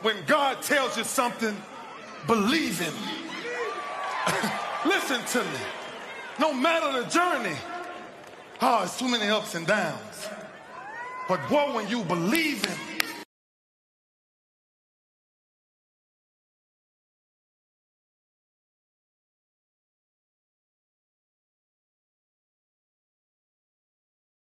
When God tells you something, believe him. Listen to me. No matter the journey, it's too many ups and downs. But boy, when you believe him,